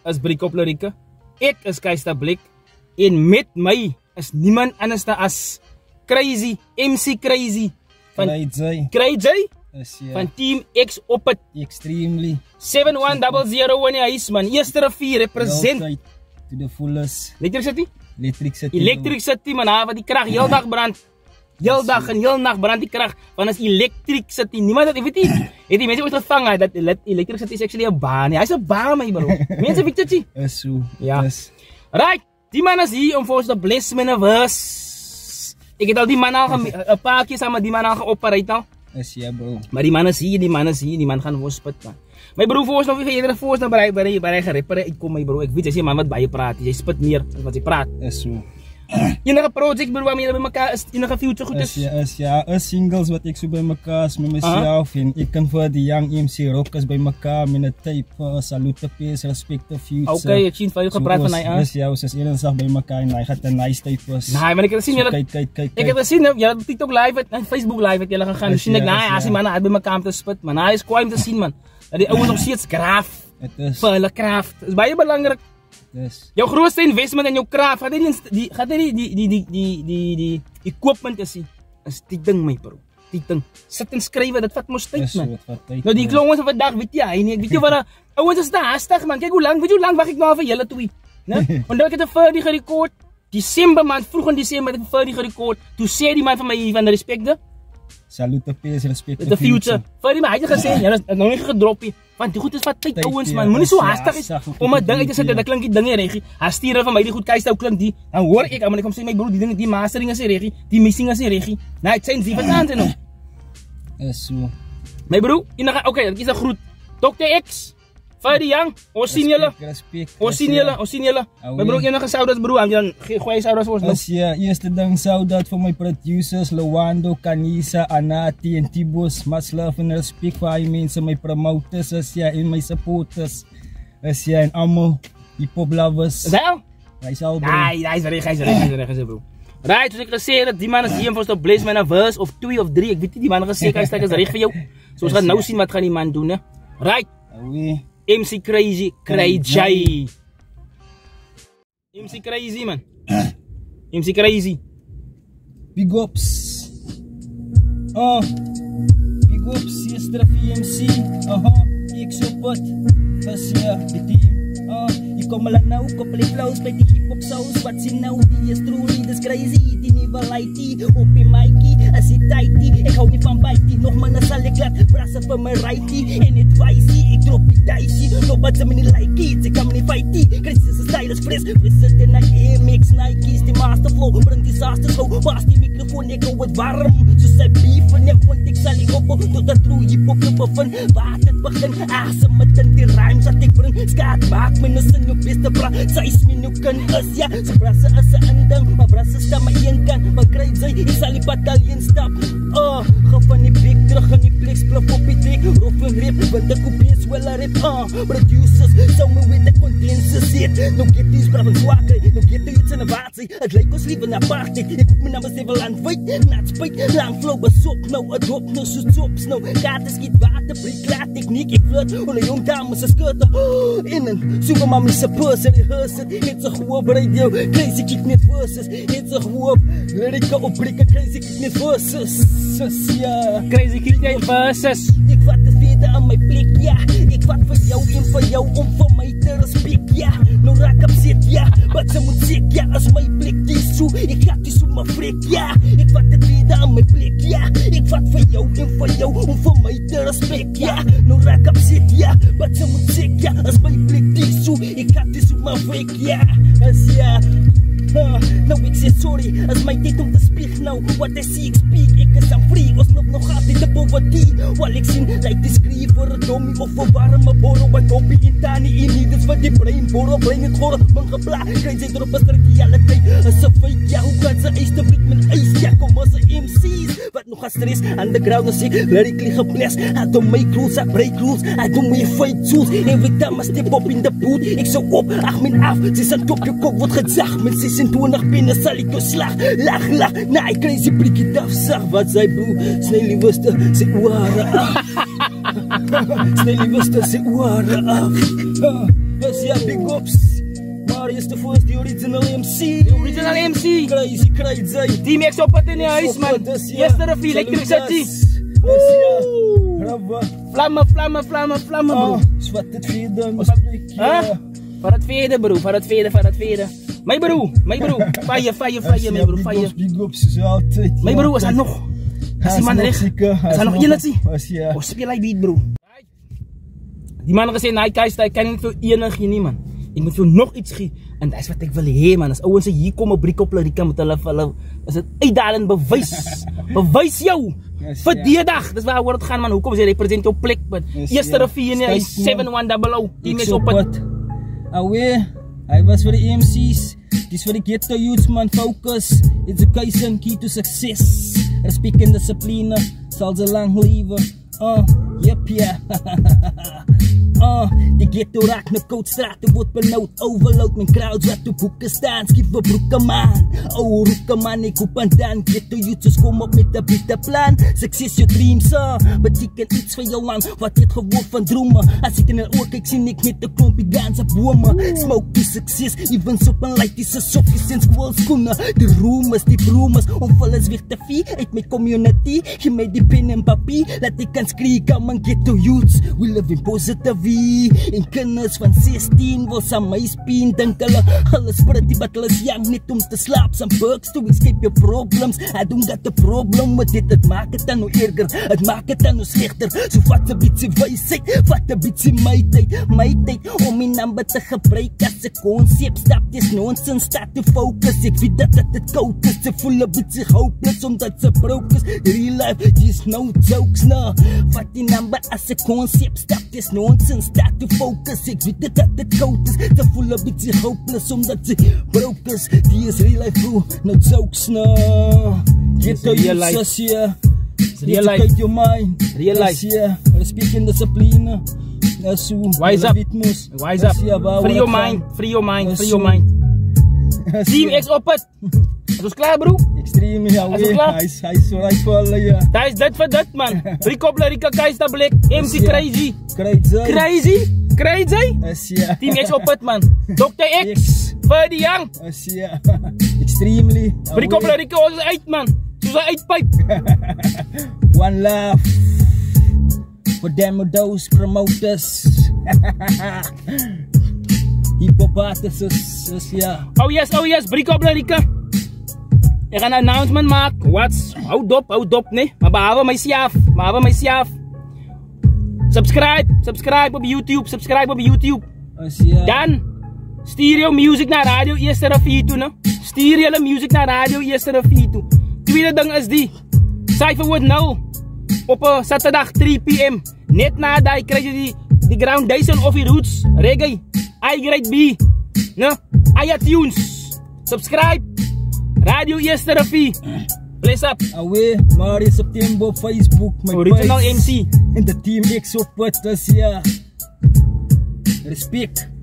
is Brieke op Lirieke. Ek is Blik. En met my is niemand anders as Krazy, MC Krazy van Krazy van Team X op het Extremely 7100 in die huis man. Eersteriver represent to the fullest. Electric City man, waar die krag heel dag brand. Heel dag en heel nacht brand die krag. Want is Electric City. Niemand dat, weet nie, het die mense ooit gevang dat Electric City is actually 'n baan. Hy is 'n baan my bro. Mense weet dit nie. Is so. Ja. Right, die man is hier om vir ons te bless met 'n verse. Ek het al die man al 'n paar keer saam met die man al geoperate al. Is ja bro. Maar die man is hier, die man gaan ons spit man. My bro voor ons nog weer eerder voor ons nou by gerepere uitkom my bro. Ek weet jy sê man wat baie praat, jy spit meer as wat jy praat. Is so. Enige project bro waarmee jy by mekaar is, enige future goed is? Is singles wat ek so by mekaar is met myself en ek kan vir die young MC rockers by mekaar met 'n tape, salute peace, respect the future. Okay, ek sien vir jou gepraat van hy aan. Is ons is eendag by mekaar en hy gaan 'n nice tape was. Nee, maar ek het gesien julle kyk. Ek het gesien julle op TikTok live en Facebook live het julle gegaan. Sien ek as die manne uit by mekaar om te spit man. Hy is kwaai om te sien man. Dat die ouens nog steeds graaf. Dit is vir hulle kraft. Is baie belangrik. Yes. Jou grootste investment in jou kraft, gaat die equipment is die ding my bro. Die ding. Sit en skryf, dit vat mos tyd man. Nou die klongens van vandag, weet jy nie. Weet jy wat ouens is te haastig man. Kyk hoe lank wag ek nou vir julle twee, né? Want ek het 'n vir gerekord. Desember maand, vroeg in Desember het ek 'n vir gerekord. Toe sê die man van my van respecte. Salute peace, respect the future. Vir die my het gesê, jy het nou nie gedrop nie. Want die goed is wat tyd ouens man. Moenie so haastig is om 'n ding uit te sit. Dat klink die dinge reggie. Hy stuur van my die goed kyk klink die. Dan hoor ek maar ek kom sê my broer die ding die mastering is reggie, die mixing is reggie. Nou ek sê 7 aande nou. Is so. My broer, okay, dit is 'n groet. Dr. X vir die young. Ons sien julle. Ons sien julle. My broer enige shout-outs broer, dan gooi shout-outs vir ons. Ja, eerste ding shout-out vir my producers Lawando, Kanisa, Anati en Tibos. Much love and respect vir al mense, my promoters en my supporters. En almal hip-hop lovers. Is hy? Hy's al bro. Hy is reg bro. Right, soos ek gesê het, die man is hier om vir ons te bless met 'n verse of 2 of 3. Ek weet nie die man gesê hy is reg vir jou. So ons gaan nou sien wat gaan die man doen, né? Right. MC Krazy, MC Krazy man. MC Krazy. Big ups. Big ups, Eersteriver MC. Ek so pot. Das ja, die team. Ek kom al nou, koppel die flows by die hip-hop sauce. Wat sien nou, die is truly, dis Krazy. Die nieuwe lightie, op die mickie, as die tightie. Ek hou nie van bitie, nog manne sal ek laat brasse vir my rightie. En het wijsie, ek drop die dicey. Nobody se my nie like it, ek kan my nie fightie. Krazy se style is fris, sit in die AMX Nikes. Die master flow, bring disaster flow. Pas die microfoon, ek hou het warm. Soos sy beef en ek want ek sal die op. Tot dat true hip-hop te bevind, waar het begin. Asem met in die rhymes dat ek bring. Skaat maak my nis in jou beste bra. Sy is my nou kan is, ja. Sy brasse is een inding, maar brasse sta my een kant. Maar Krazy, ek sal die bataljon stap. Ga van die bek terug in die plek, splif op die dek. Rof en rip, want ek op eens wel a rip. Producers, sou my weet ek condense zit. Nou get die spraf en zwakheid, nou get die iets in die waardsie. Het lyk ons lief in apartheid, ek hoek my naam is even landwijd. Naad spijt, lang flow besop nou, het hop nou soos tops nou. Kaarten skiet water, brik klaar techniek, ek flirt. Onder jong dames is skirte, innen. Soek my mami se purse en rehearse het. Het sy gewoon op radio, Krazy kiek net verses. Het sy gewoon op Lirieke op Brieke, Krazy kiek net verses. Ja, Krazy kiek net verses. Ek vat het verder aan my plek, ja. Ek vat vir jou en vir jou om vir my te respect, ja. Nou raak op zit, ja. Wat sy moet sê, ja. As my plek die so, ek gaat die so my vrek, ja. Ek vat het verder aan my plek, ja. Ek vat vir jou en vir jou om vir my te respect, ja. Nou raak op zit, ja. Wat sy moet sê, ja. As my plek die so, ek gaat die so my vrek, ja. As ja. Nou ek sê sorry, as my tyd om te speak nou. Wat I see ek speak, ek is aan free. Ons loop nog altijd te poverty. Wal ek sien, like die skryf vir 'n dommie of 'n warme borrel. By doppie in tani in nie, dis wat die brein borrel. Brein het gore, man gebla. Krazy drop 'n stukkie alle tyd. Is 'n feit, ja, hoe kan sy eis te blik met ys? Ja, kom ons MC's, wat nog gaan stress. Underground as ek, lyrically gebless. I don't make rules, I break rules. I don't make fight tools. Every time I step up in the boot, ek sou op, ag min af. Sy aan top, jou kop word gezag. Met 26 binnen sal ek jou slag. Lag, na ek Krazy Brieke daf sag. Wat sy broer, snel die wiste, sy oare af. Snel die wiste, sy oare af. Dus ja, big ups. Marius de Voors, the original MC. The original MC. Krazy, Krazy. Team X op het in je huis, man. Yesterday, Electricity. Vlamme, bro. Zwart het veden. Van het veden, bro. Van het veden. Mijn bro. Fire, mijn bro. Fire. Big ups, zo altijd. Mijn bro, is er nog? Is die man recht? Is er nog één, zie? Oh, speel hij beat, bro. Die man gezegd, nee, kijk, ik kan niet veel enig hier niet, man. Ik moet veel nog iets geven. En dat is wat ik wil heen, man. Als ouwens hier komen, Brieke op Lirieke met hulle vallen. Dat is het uitdalen bewijs. Bewijs jou. Voor die dag. Dat is waar we het gaan, man. Hoe kom je represent jouw plek, man. Eerste revier is 7100. Die is op het. Alweer, hij was voor de EMC's. Het is voor de ghetto youths, man. Focus. Education, key to success. Respect en discipline. Zal ze lang leven. Yep, yeah. De ghetto raakt me koud, straten wordt benauwd. Overload mijn crowds, wat op hoeken staan. Skiep we broeken, man. Oh, roeken, man, ik hoep aan dan. Ghetto youths, kom op met een bitter plan. Succes, je dreams, betekent iets van jou aan. Wat dit gewoon van dromen. Als ik in een oor kijk, zie ik met de klompje ganse bomen. Smoke die succes, even op een light, die ze sokjes in schoolschoenen. Die rumors, onvullen weer te veel uit mijn community. Geef mij die pen en papier, laat ik kan skrieken aan mijn ghetto youths. We live in positive. En kinders van 16 wil saam my spien. Denk hulle sprit wat hulle is young net om te slaap. Some perks to escape your problems. I don't got a problem with it. Het maak het dan nog erger, het maak het dan nog slechter. So vat een beetje wijsheid, vat een beetje my tijd om mijn nummer te gebruiken als een concept. Stap is nonsense, staat te focus. Ik weet dat het koud is, ze voelen een beetje hopeless omdat ze broke is. Real life, is no jokes, nah. Vat die nummer als een concept, stap is nonsense. Staat te focus, ik weet dat het koud is. Ze voelen een beetje hopeless omdat ze broke is. Die is real life, bro, no jokes, no. Get to your life, yeah. Real life. Educate your mind. Real life. Yeah. Respect en discipline. Wise up. Wise up. Free your mind. Team X op het. Het is klaar, bro. Extreme, ja, hij is zo right voor alle, ja. Dat is dit voor dit, man. Brieke op Lirieke, Keister Blik, MC Krazy. Krazy? Yes, ja. Team X op het, man. Dr. X, voor die young. Yes, ja. Extremely. Brieke op Lirieke, ons uit, man. Zoals een uitpijp. One love. For them, those promoters. Hip-hop artists, yes, ja. Oh yes, Brieke op Lirieke. Ik ga een announcement maken. Wat? Houd op, nee. Maar behalve mijzelf. Subscribe op YouTube. Yes, ja. Dan stuur je music naar Radio Eersteriver toe, ne? Stuur je music naar Radio Eersteriver toe. Tweede ding is die. Cypher wordt nou op zaterdag 3 PM. Net nadat krijg je die Groundation of die Roots, Reggae, I-Grade B, ne? iTunes. Subscribe. Radio Eersteriver. Bless up. Away, Marius September op Facebook. Original MC. En de Team X op het, dus ja. Respect.